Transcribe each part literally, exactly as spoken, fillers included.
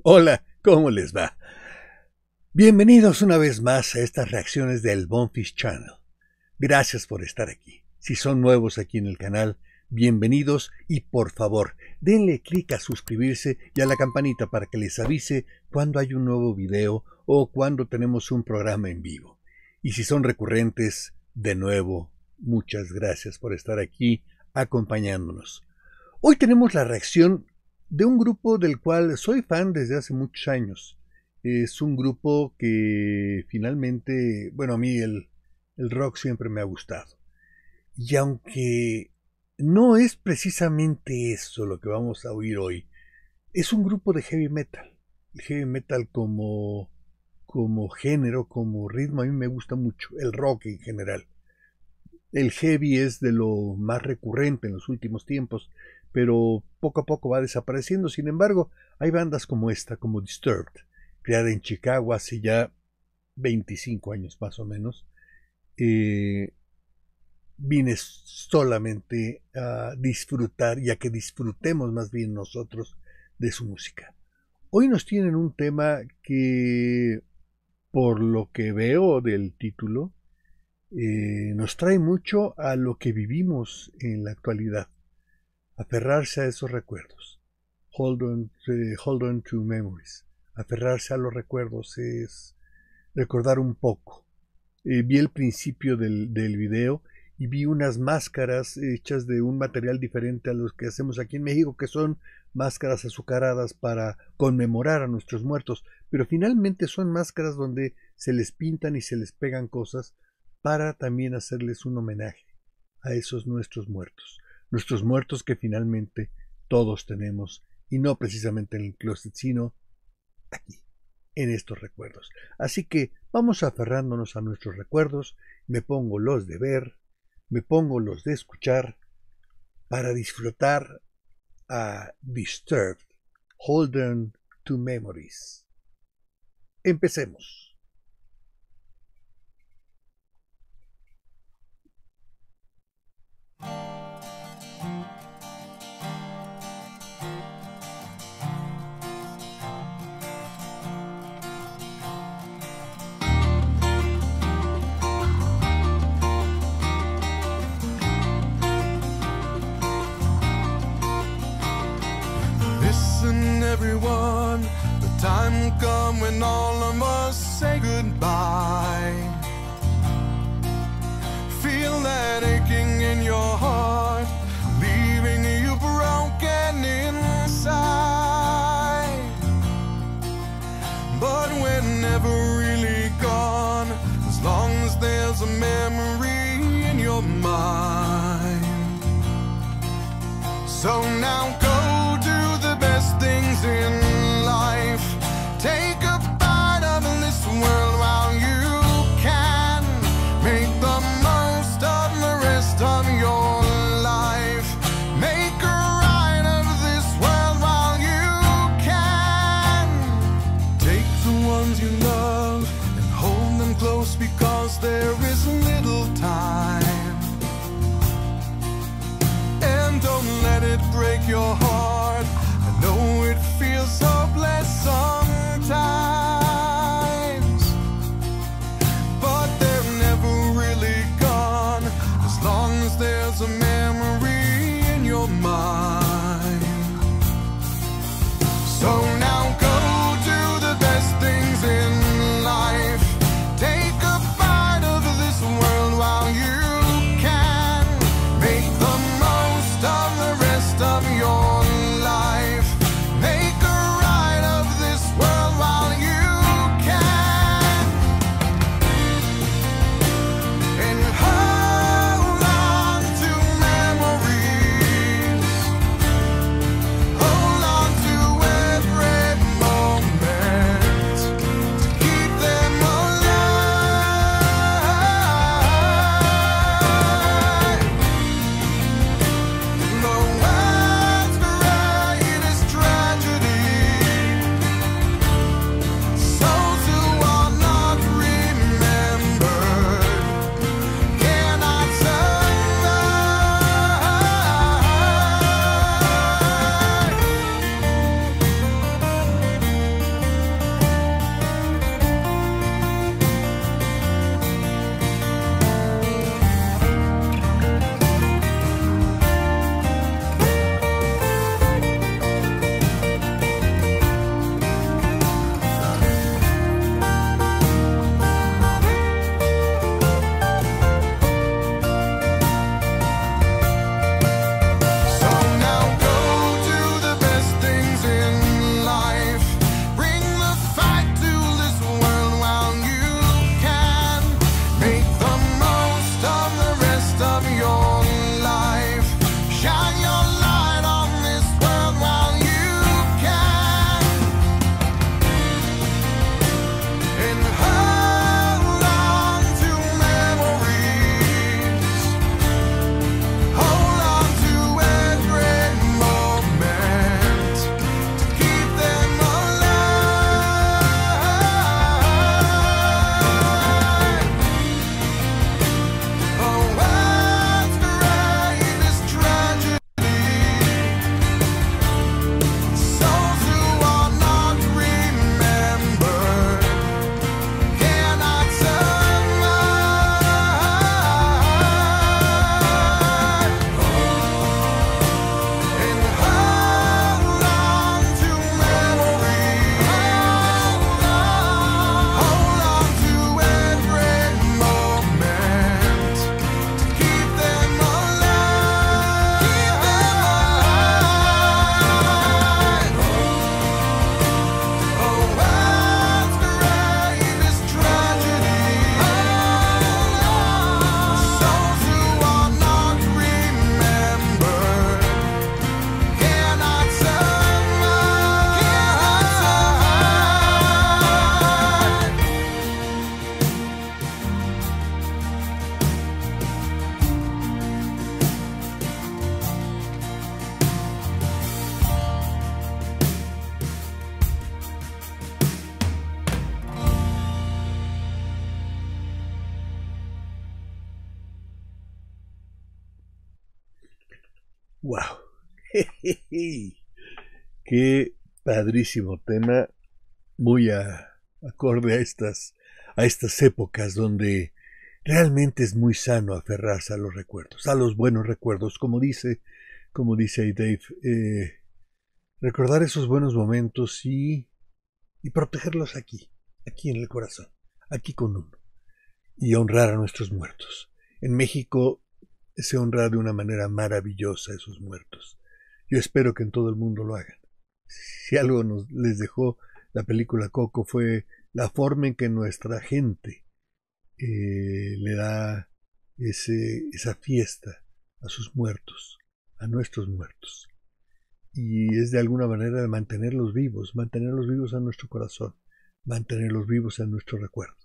Hola, ¿cómo les va? Bienvenidos una vez más a estas reacciones del Bonefish Channel. Gracias por estar aquí. Si son nuevos aquí en el canal, bienvenidos y por favor, denle clic a suscribirse y a la campanita para que les avise cuando hay un nuevo video o cuando tenemos un programa en vivo. Y si son recurrentes, de nuevo, muchas gracias por estar aquí acompañándonos. Hoy tenemos la reacción de un grupo del cual soy fan desde hace muchos años. Es un grupo que finalmente, bueno, a mí el, el rock siempre me ha gustado. Y aunque no es precisamente eso lo que vamos a oír hoy, es un grupo de heavy metal. El heavy metal como, como género, como ritmo, a mí me gusta mucho. El rock en general. El heavy es de lo más recurrente en los últimos tiempos, pero poco a poco va desapareciendo. Sin embargo, hay bandas como esta, como Disturbed, creada en Chicago hace ya veinticinco años más o menos. Eh, vine solamente a disfrutar y a que disfrutemos más bien nosotros de su música. Hoy nos tienen un tema que, por lo que veo del título, Eh, nos trae mucho a lo que vivimos en la actualidad, aferrarse a esos recuerdos, hold on, eh, hold on to memories, aferrarse a los recuerdos es recordar un poco. Eh, vi el principio del, del video y vi unas máscaras hechas de un material diferente a los que hacemos aquí en México, que son máscaras azucaradas para conmemorar a nuestros muertos, pero finalmente son máscaras donde se les pintan y se les pegan cosas para también hacerles un homenaje a esos nuestros muertos, nuestros muertos que finalmente todos tenemos, y no precisamente en el closet, sino aquí, en estos recuerdos. Así que vamos aferrándonos a nuestros recuerdos, me pongo los de ver, me pongo los de escuchar, para disfrutar a Disturbed, Hold On to Memories. Empecemos. Listen, everyone, the time will come when all of us say goodbye. Feel that aching in your heart, leaving you broken inside. But we're never really gone, as long as there's a memory in your mind. So now go things in life, take a bite of this world while you can, make the most of the rest of your life, make a ride of this world while you can, take the ones you love and hold them close, because there is little time, and don't let it break your heart. No, it feels Qué padrísimo tema, muy a, acorde a estas, a estas épocas donde realmente es muy sano aferrarse a los recuerdos, a los buenos recuerdos, como dice, como dice ahí Dave, eh, recordar esos buenos momentos y, y protegerlos aquí, aquí en el corazón, aquí con uno, y honrar a nuestros muertos. En México se honra de una manera maravillosa a esos muertos. Yo espero que en todo el mundo lo hagan. Si algo nos les dejó la película Coco fue la forma en que nuestra gente eh, le da ese, esa fiesta a sus muertos, a nuestros muertos. Y es de alguna manera de mantenerlos vivos, mantenerlos vivos en nuestro corazón, mantenerlos vivos en nuestro recuerdo.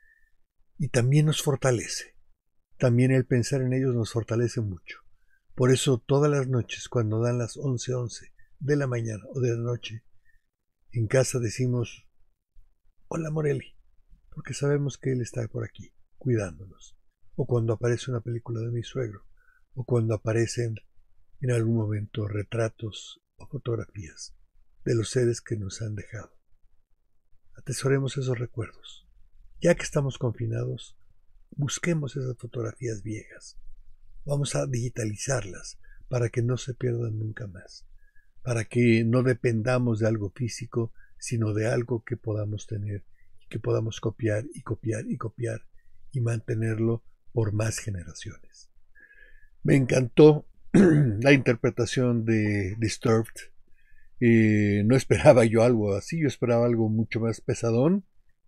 Y también nos fortalece. También el pensar en ellos nos fortalece mucho. Por eso todas las noches, cuando dan las once once de la mañana o de la noche, en casa decimos, hola Morelli, porque sabemos que él está por aquí, cuidándonos. O cuando aparece una película de mi suegro, o cuando aparecen en algún momento retratos o fotografías de los seres que nos han dejado. Atesoremos esos recuerdos. Ya que estamos confinados, busquemos esas fotografías viejas. Vamos a digitalizarlas para que no se pierdan nunca más, para que no dependamos de algo físico, sino de algo que podamos tener y que podamos copiar y copiar y copiar y mantenerlo por más generaciones. Me encantó la interpretación de Disturbed. Eh, no esperaba yo algo así, yo esperaba algo mucho más pesadón,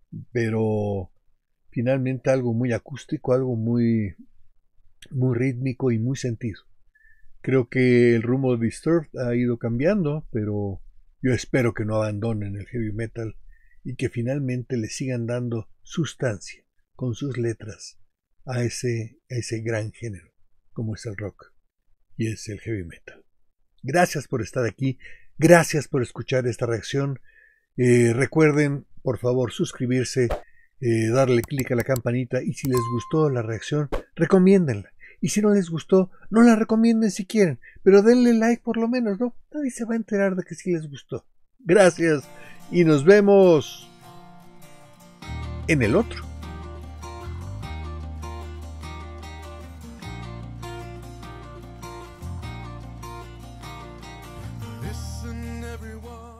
pero finalmente algo muy acústico, algo muy, muy rítmico y muy sentido. Creo que el rumbo de Disturbed ha ido cambiando, pero yo espero que no abandonen el heavy metal y que finalmente le sigan dando sustancia con sus letras a ese, a ese gran género como es el rock y es el heavy metal. Gracias por estar aquí, gracias por escuchar esta reacción. Eh, recuerden, por favor, suscribirse, eh, darle clic a la campanita y si les gustó la reacción, recomiéndenla. Y si no les gustó, no la recomienden si quieren, pero denle like por lo menos, ¿no? Nadie se va a enterar de que sí les gustó. Gracias y nos vemos en el otro. Listen, everyone.